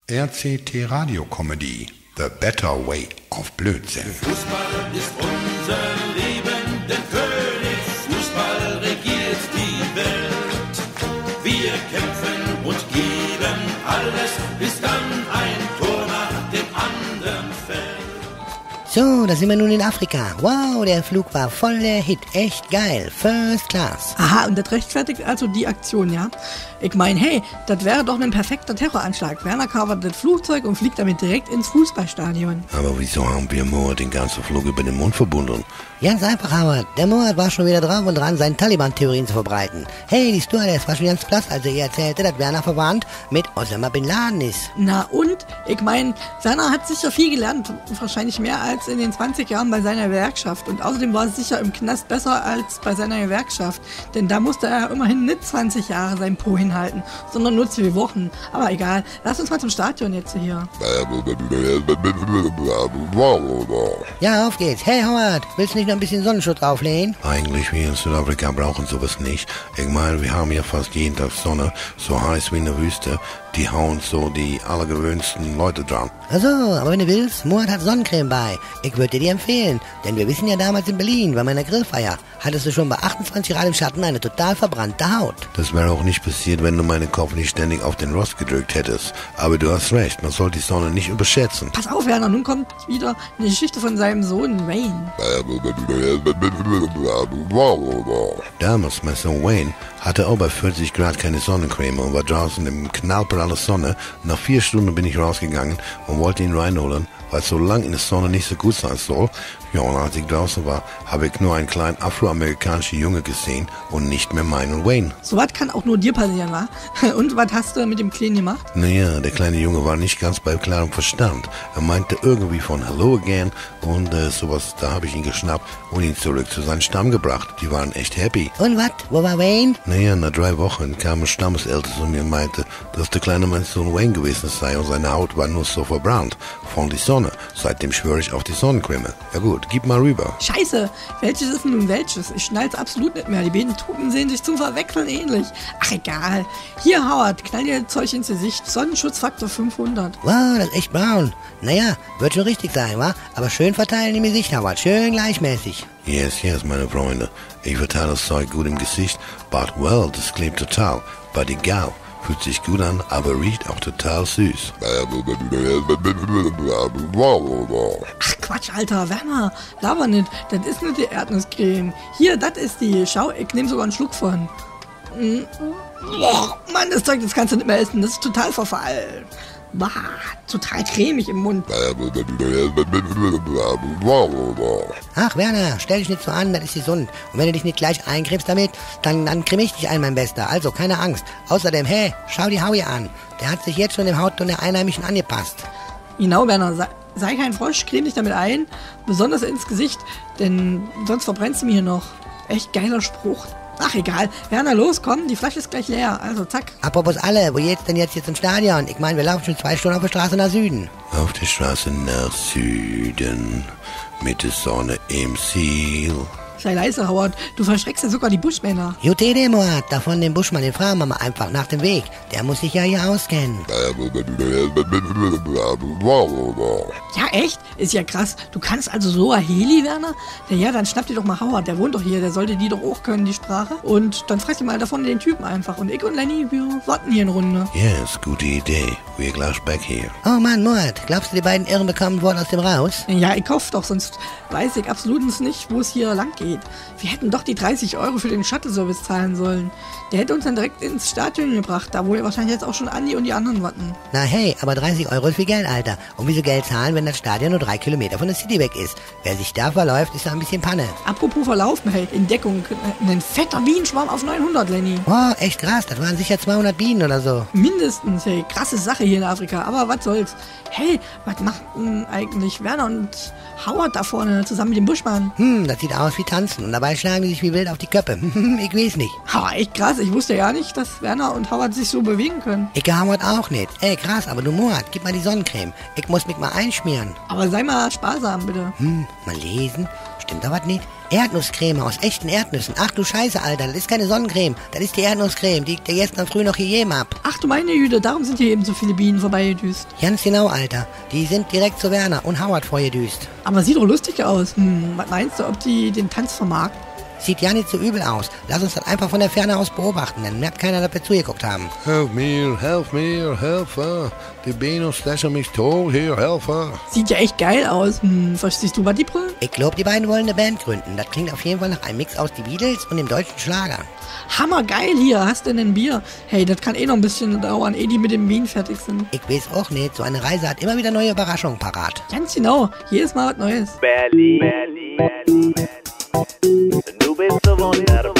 RCT Radio Comedy, The Better Way of Blödsinn. Fußball ist unser Leben, denn Königsfußball regiert die Welt. Wir kämpfen und geben alles, bis dann ein Tor nach dem anderen fällt. So, da sind wir nun in Afrika. Wow, der Flug war voll der Hit. Echt geil. First Class. Aha, und das rechtfertigt also die Aktion, ja? Ich meine, hey, das wäre doch ein perfekter Terroranschlag. Werner kapert das Flugzeug und fliegt damit direkt ins Fußballstadion. Aber wieso haben wir Mohammed den ganzen Flug über den Mund verbunden? Ganz einfach, Howard. Der Mohammed war schon wieder drauf und dran, seine Taliban-Theorien zu verbreiten. Hey, die Stewardess war schon ganz blass, als er ihr erzählte, dass Werner verwandt mit Osama Bin Laden ist. Na und? Ich meine, Werner hat sicher viel gelernt. Wahrscheinlich mehr als in den 20 Jahren bei seiner Gewerkschaft. Und außerdem war es sicher im Knast besser als bei seiner Gewerkschaft. Denn da musste er immerhin nicht 20 Jahre sein Po hinhalten, sondern nur 2 Wochen. Aber egal, lass uns mal zum Stadion jetzt hier. Ja, auf geht's. Hey, Howard, willst du nicht noch ein bisschen Sonnenschutz auflehnen? Eigentlich, wir in Südafrika brauchen sowas nicht. Ich meine, wir haben ja fast jeden Tag Sonne, so heiß wie in der Wüste. Die hauen so die allergewöhnsten Leute dran. Also, aber wenn du willst, Mohammed hat Sonnencreme bei. Ich würde dir die empfehlen, denn wir wissen ja damals in Berlin, bei meiner Grillfeier, hattest du schon bei 28 Grad im Schatten eine total verbrannte Haut. Das wäre auch nicht passiert, wenn du meinen Kopf nicht ständig auf den Rost gedrückt hättest. Aber du hast recht, man soll die Sonne nicht überschätzen. Pass auf, Werner, nun kommt wieder eine Geschichte von seinem Sohn Wayne. Damals, mein Sohn Wayne, hatte auch bei 40 Grad keine Sonnencreme und war draußen im knallpraller Sonne. Nach 4 Stunden bin ich rausgegangen und wollte ihn reinholen, weil es so lang in der Sonne nicht so gut sein soll. Ja, und als ich draußen war, habe ich nur einen kleinen afroamerikanischen Junge gesehen und nicht mehr meinen Wayne. So was kann auch nur dir passieren, wa? Und was hast du mit dem Kleinen gemacht? Naja, der kleine Junge war nicht ganz bei klarem Verstand. Er meinte irgendwie von Hello again und sowas. Da habe ich ihn geschnappt und ihn zurück zu seinem Stamm gebracht. Die waren echt happy. Und was? Wo war Wayne? Naja, nach 3 Wochen kam ein Stammesälter zu mir und meinte, dass der kleine mein Sohn Wayne gewesen sei und seine Haut war nur so verbrannt von der Sonne. Seitdem schwöre ich auf die Sonnencreme. Ja gut, gib mal rüber. Scheiße, welches ist nun welches? Ich schnall's absolut nicht mehr. Die beiden Typen sehen sich zum Verwechseln ähnlich. Ach egal. Hier, Howard, knall dir das Zeug ins Gesicht. Sonnenschutzfaktor 500. Wow, das ist echt braun. Naja, wird schon richtig sein, wa? Aber schön verteilen im Gesicht, Howard. Schön gleichmäßig. Yes, meine Freunde. Ich verteile das Zeug gut im Gesicht, but well, das klebt total. But egal. Fühlt sich gut an, aber riecht auch total süß. Ach Quatsch, Alter, Werner, laber nicht. Das ist nicht die Erdnusscreme. Hier, das ist die. Schau, ich nehme sogar einen Schluck von. Boah, Mann, das Zeug, das kannst du nicht mehr essen. Das ist total verfallen. Bah, total cremig im Mund. Ach, Werner, stell dich nicht so an, das ist gesund. Und wenn du dich nicht gleich eincremst damit, dann creme ich dich ein, mein Bester. Also, keine Angst. Außerdem, hey, schau die Howie an. Der hat sich jetzt schon dem Hautton der Einheimischen angepasst. Genau, Werner, sei kein Frosch, creme dich damit ein. Besonders ins Gesicht, denn sonst verbrennst du mir hier noch. Echt geiler Spruch. Ach egal, Werner, los, komm, die Flasche ist gleich leer, also zack. Apropos alle, wo geht's denn jetzt hier zum Stadion? Ich meine, wir laufen schon 2 Stunden auf der Straße nach Süden. Auf der Straße nach Süden, mit der Sonne im Ziel. Sei leise, Howard, du verschreckst ja sogar die Buschmänner. Gute Idee, Mohammed, davon den Buschmann, den fragen wir mal einfach nach dem Weg. Der muss sich ja hier auskennen. Ja, echt? Ist ja krass. Du kannst also so ein Heli, Werner? Ja, dann schnapp dir doch mal Howard, der wohnt doch hier, der sollte die doch auch können, die Sprache. Und dann frag dir mal davon den Typen einfach. Und ich und Lenny, wir warten hier eine Runde. Yes, gute Idee. We're gleich back here. Oh Mann, Mohammed, glaubst du, die beiden Irren bekommen Wort aus dem Raus? Ja, ich kauf doch, sonst weiß ich absolut nicht, wo es hier lang geht. Wir hätten doch die 30 € für den Shuttle-Service zahlen sollen. Der hätte uns dann direkt ins Stadion gebracht, da wo wir wahrscheinlich jetzt auch schon Andi und die anderen warten. Na hey, aber 30 € ist viel Geld, Alter. Und wieso Geld zahlen, wenn das Stadion nur 3 Kilometer von der City weg ist? Wer sich da verläuft, ist ja ein bisschen Panne. Apropos verlaufen, hey, Entdeckung. Ein fetter Bienenschwarm auf 900, Lenny. Oh, echt krass, das waren sicher 200 Bienen oder so. Mindestens, hey, krasse Sache hier in Afrika, aber was soll's. Hey, was macht denn eigentlich Werner und Howard da vorne zusammen mit dem Buschmann? Das sieht aus wie tanzen und dabei schlagen die sich wie wild auf die Köpfe. Ich weiß nicht. Ha, echt krass, ich wusste ja nicht, dass Werner und Howard sich so bewegen können. Ich Howard auch nicht. Ey, krass, aber du Mohammed, gib mal die Sonnencreme. Ich muss mich mal einschmieren. Aber sei mal sparsam, bitte. Mal lesen. Stimmt da was nicht? Erdnusscreme aus echten Erdnüssen. Ach du Scheiße, Alter, das ist keine Sonnencreme. Das ist die Erdnusscreme, die der gestern früh noch hier jedem ab. Ach du meine Güte, darum sind hier eben so viele Bienen vorbeigedüst. Ganz genau, Alter. Die sind direkt zu Werner und Howard vorgedüst. Aber sieht doch lustig aus. Was meinst du, ob die den Tanz vermarkten? Sieht ja nicht so übel aus. Lass uns das einfach von der Ferne aus beobachten, dann merkt keiner, dass wir zugeguckt haben. Help me, Helfer. Die Bienen stechen mich tot hier, Helfer. Sieht ja echt geil aus. Verstehst du, was die brüllen? Ich glaube, die beiden wollen eine Band gründen. Das klingt auf jeden Fall nach einem Mix aus die Beatles und dem deutschen Schlager. Hammergeil hier, hast du denn ein Bier? Hey, das kann noch ein bisschen dauern, ehe die mit dem Bienen fertig sind. Ich weiß auch nicht, so eine Reise hat immer wieder neue Überraschungen parat. Ganz genau, jedes Mal was Neues. Berlin, Berlin, Berlin. Du bist so wunderbar.